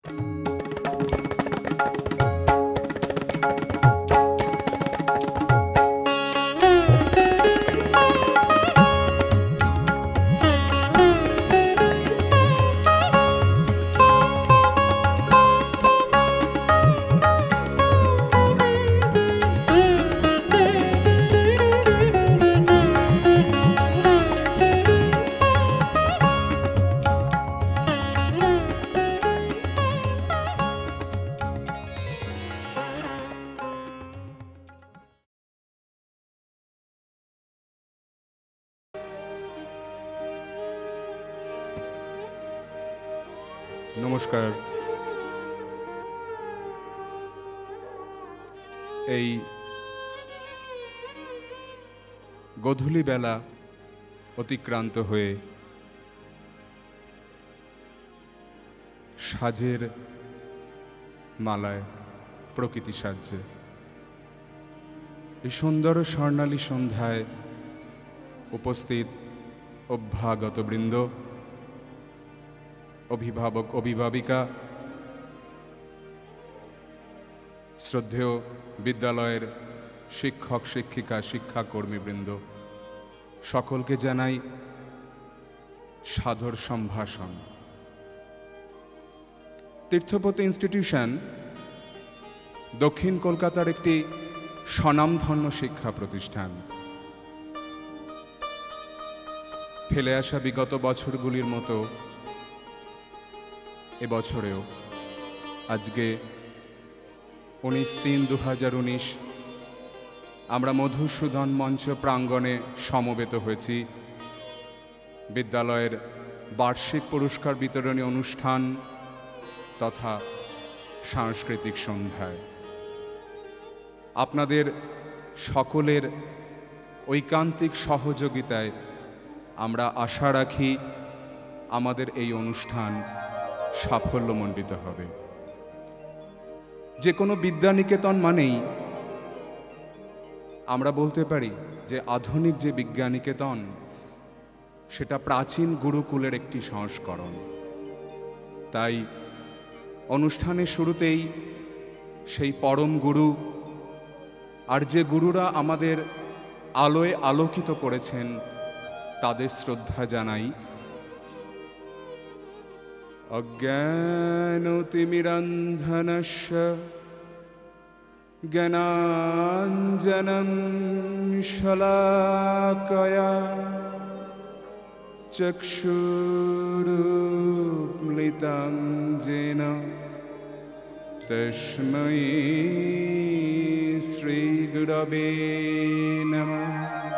নমস্কার। এই গধূলি বেলা অতিক্রান্ত হয়ে সাজের মালায় প্রকৃতি সাজছে এই সুন্দর স্বর্ণালী সন্ধ্যায় উপস্থিত অভ্যাগত বৃন্দ, অভিভাবক অভিভাবিকা, শ্রদ্ধেয় বিদ্যালয়ের শিক্ষক শিক্ষিকা শিক্ষাকর্মীবৃন্দ, সকলকে জানাই সাদর সম্ভাষণ। তীর্থপতি ইনস্টিটিউশন দক্ষিণ কলকাতার একটি স্বনামধন্য শিক্ষা প্রতিষ্ঠান। ফেলে আসা বিগত বছরগুলির মতো এবছরেও আজকে 19/3/2019 আমরা মধুসূদন মঞ্চ প্রাঙ্গণে সমবেত হয়েছি বিদ্যালয়ের বার্ষিক পুরস্কার বিতরণী অনুষ্ঠান তথা সাংস্কৃতিক সন্ধ্যায়। আপনাদের সকলের ঐকান্তিক সহযোগিতায় আমরা আশা রাখি আমাদের এই অনুষ্ঠান সাফল্যমণ্ডিত হবে। যে কোনো বিদ্যানিকেতন মানেই আমরা বলতে পারি যে আধুনিক যে বিজ্ঞানিকেতন সেটা প্রাচীন গুরুকুলের একটি সংস্করণ। তাই অনুষ্ঠানের শুরুতেই সেই পরম গুরু আর যে গুরুরা আমাদের আলোয় আলোকিত করেছেন তাদের শ্রদ্ধা জানাই। অজ্ঞানতিমিরান্ধনস্য জ্ঞানাঞ্জনং শলাকয়া চক্ষুরুন্মিলিतं येन তস্मै শ্রীগুরবে নমঃ।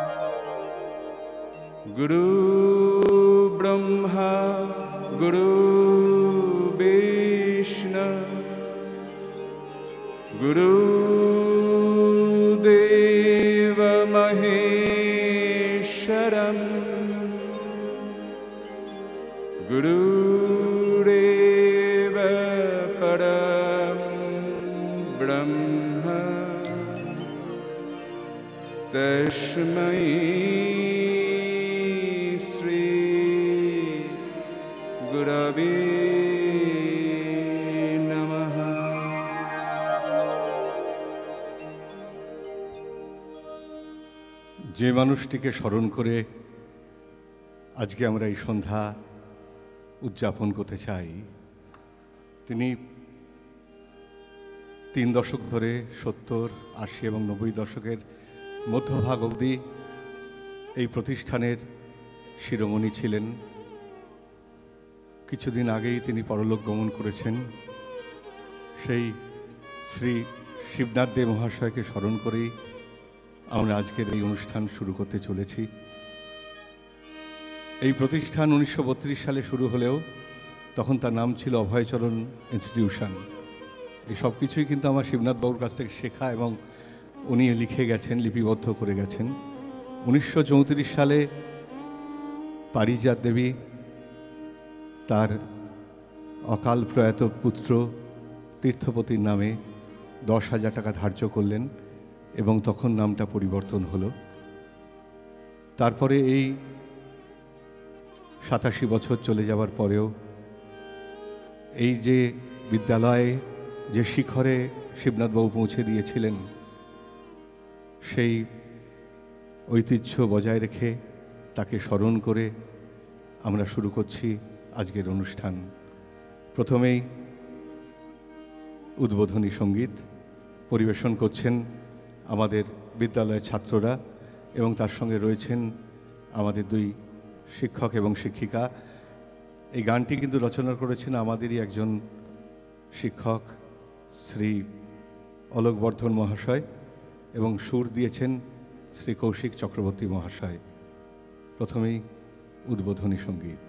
গুরু ব্রহ্মা গুরু বিষ্ণু গুরুদেব মহেশ্বরম গুরুরেব পরম ব্রহ্ম তস্मै শ্রী গুরবে নমঃ। যে মানুষটিকে স্মরণ করে আজকে আমরা এই সন্ধ্যা উদযাপন করতে চাই, তিনি 3 দশক ধরে 70, 80 এবং 90 দশকের মধ্যভাগ অবধি এই প্রতিষ্ঠানের শিরোমণি ছিলেন। কিছুদিন আগেই তিনি পরলোক গমন করেছেন। সেই শ্রী শিবনাথ দে মহাশয়কে স্মরণ করেই আমরা আজকের এই অনুষ্ঠান শুরু করতে চলেছি। এই প্রতিষ্ঠান 1932 সালে শুরু হলেও তখন তার নাম ছিল অভয়চরণ ইনস্টিটিউশন। এই সব কিছুই কিন্তু আমার শিবনাথ বাবুর কাছ থেকে শেখা এবং উনি লিখে গেছেন, লিপিবদ্ধ করে গেছেন। 1934 সালে পারিজাত দেবী তার অকাল প্রয়াত পুত্র তীর্থপতির নামে 10,000 টাকা ধার্য করলেন এবং তখন নামটা পরিবর্তন হলো। তারপরে এই 87 বছর চলে যাওয়ার পরেও এই যে বিদ্যালয়ে যে শিখরে শিবনাথবাবু পৌঁছে দিয়েছিলেন, সেই ঐতিহ্য বজায় রেখে তাকে স্মরণ করে আমরা শুরু করছি আজকের অনুষ্ঠান। প্রথমেই উদ্বোধনী সঙ্গীত পরিবেশন করছেন আমাদের বিদ্যালয়ের ছাত্ররা, এবং তার সঙ্গে রয়েছেন আমাদের দুই শিক্ষক এবং শিক্ষিকা। এই গানটি কিন্তু রচনা করেছেন আমাদেরই একজন শিক্ষক, শ্রী অলোক বর্ধন মহাশয়, এবং সুর দিয়েছেন শ্রী কৌশিক চক্রবর্তী মহাশয়। প্রথমেই উদ্বোধনী সঙ্গীত।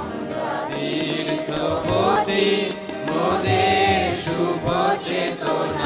তীর্থপতি মোদের শুভ চেতনা